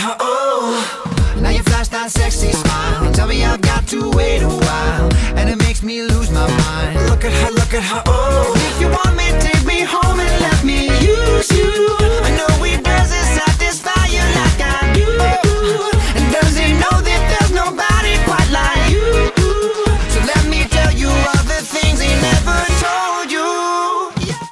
her, oh. Now you flash that sexy smile, tell me I've got to wait a while, and it makes me lose my mind. Look at her, oh. If you want